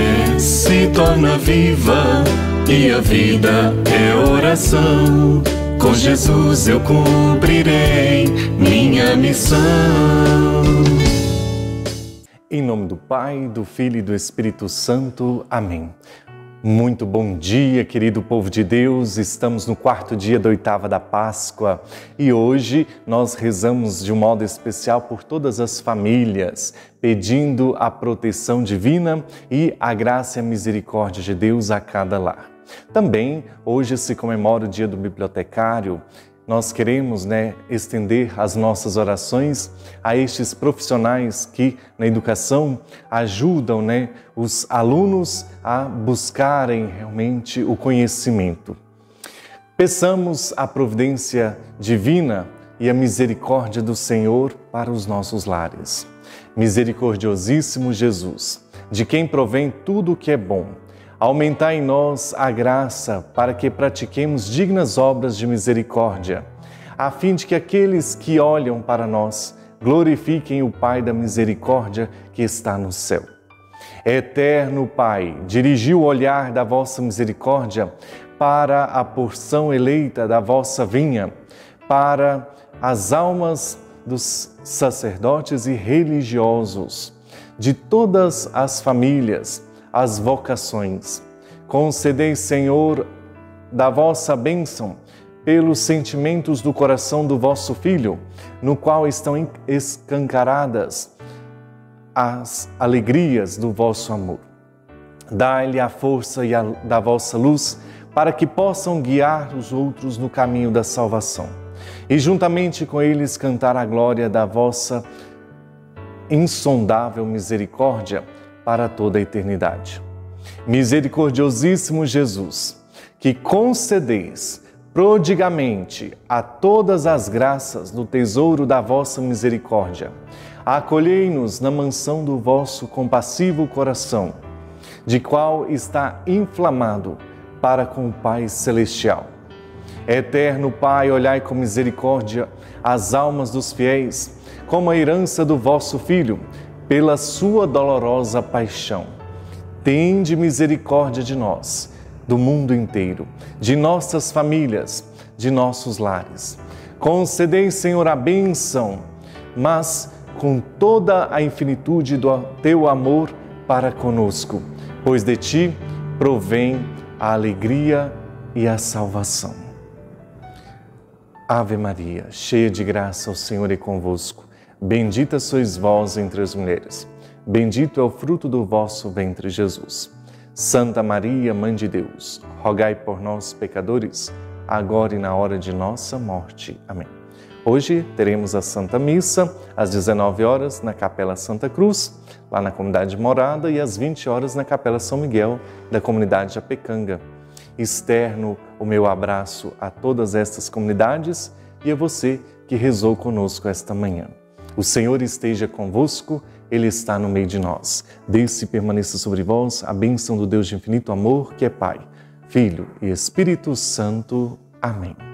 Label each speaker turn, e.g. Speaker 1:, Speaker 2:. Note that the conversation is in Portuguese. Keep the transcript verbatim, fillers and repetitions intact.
Speaker 1: fé se torna viva e a vida é oração. Com Jesus eu cumprirei minha missão.
Speaker 2: Em nome do Pai, do Filho e do Espírito Santo. Amém. Muito bom dia, querido povo de Deus. Estamos no quarto dia da oitava da Páscoa e hoje nós rezamos de um modo especial por todas as famílias, pedindo a proteção divina e a graça e a misericórdia de Deus a cada lar. Também hoje se comemora o Dia do Bibliotecário. Nós queremos, né, estender as nossas orações a estes profissionais que na educação ajudam, né, os alunos a buscarem realmente o conhecimento. Peçamos a providência divina e a misericórdia do Senhor para os nossos lares. Misericordiosíssimo Jesus, de quem provém tudo o que é bom, aumentai em nós a graça para que pratiquemos dignas obras de misericórdia, a fim de que aqueles que olham para nós glorifiquem o Pai da misericórdia que está no céu. Eterno Pai, dirigi o olhar da vossa misericórdia para a porção eleita da vossa vinha, para as almas dos sacerdotes e religiosos, de todas as famílias, as vocações. Concedei, Senhor, da vossa bênção, pelos sentimentos do coração do vosso Filho, no qual estão escancaradas as alegrias do vosso amor. Dai-lhe a força e a, da vossa luz, para que possam guiar os outros no caminho da salvação, e juntamente com eles cantar a glória da vossa insondável misericórdia, para toda a eternidade. Misericordiosíssimo Jesus, que concedeis prodigamente a todas as graças do tesouro da vossa misericórdia, acolhei-nos na mansão do vosso compassivo coração, de qual está inflamado para com o Pai Celestial. Eterno Pai, olhai com misericórdia as almas dos fiéis, como a herança do vosso Filho, pela sua dolorosa paixão. Tende misericórdia de nós, do mundo inteiro, de nossas famílias, de nossos lares. Concedei, Senhor, a bênção, mas com toda a infinitude do teu amor para conosco, pois de ti provém a alegria e a salvação. Ave Maria, cheia de graça, o Senhor é convosco. Bendita sois vós entre as mulheres, bendito é o fruto do vosso ventre, Jesus. Santa Maria, Mãe de Deus, rogai por nós, pecadores, agora e na hora de nossa morte. Amém. Hoje teremos a Santa Missa, às dezenove horas, na Capela Santa Cruz, lá na Comunidade Morada, e às vinte horas, na Capela São Miguel, da Comunidade Apecanga. Externo o meu abraço a todas estas comunidades e a você que rezou conosco esta manhã. O Senhor esteja convosco, Ele está no meio de nós. Desce e permaneça sobre vós a bênção do Deus de infinito amor, que é Pai, Filho e Espírito Santo. Amém.